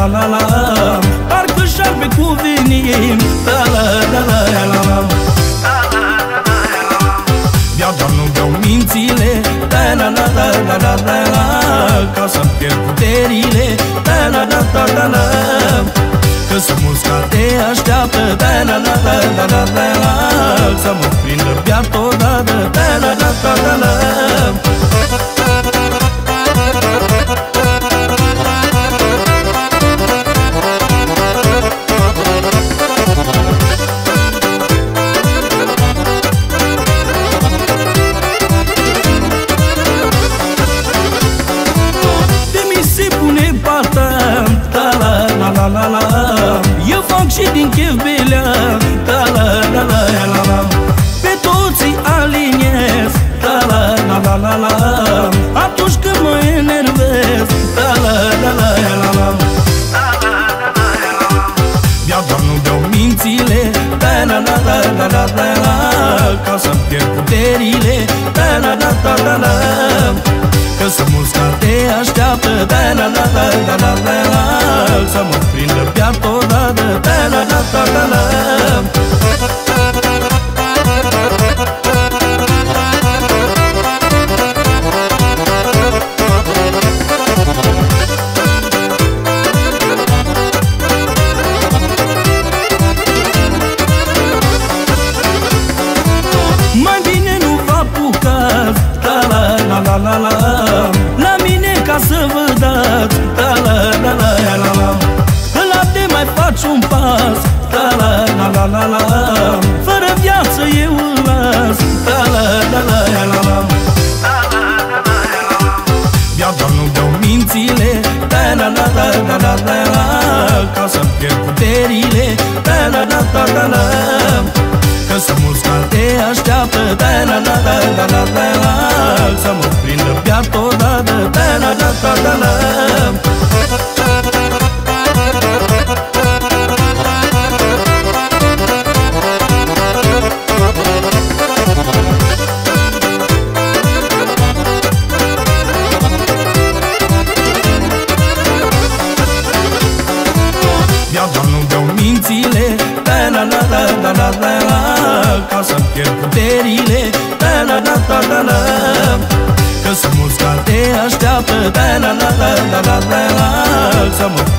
la la la, parcă șarpe cu venin. Da la la la la la, beau, dar nu beau mințile. Da la la la la la la la, ca să-mi pierd puterile. Da la la la la la, că sunt mulți care te așteaptă. Da la la la la la la la, să mă prindă beat odată. Da la la la la la. La la la, eu fac și din chef belea. Da la la la la la, pe toți aliniez. Da la la la la la, atunci când mă enervez. Da la la la la la, beau, dar nu beau mințile. Da la la la la la la la, ca să-mi pierd puterile. Da la la la la la, că sunt mulți care te așteaptă. Da la la la la la la la, să mă prindă beat odată. Da la la la la la. Mai bine nu vă apucați. Da la la la la la, la mine ca să vă dați. Da la la la la la, ăla te mai faci un pas. Da la la la la la, fără viață eu îl las. Da la la la la la, beau, dar nu beau mințile. Da la la la la la la la, ca să-mi pierd puterile. Da la la la la la, că sunt mulți care te așteaptă. Da la la la la la la la, să mă prindă beat odată. Da la la la la la. Beau, dar nu beau mințile. Da la la la la la la la, ca să-mi pierd puterile. Da la la la la la, că sunt mulți care te așteaptă. Da la la la la la la, să mă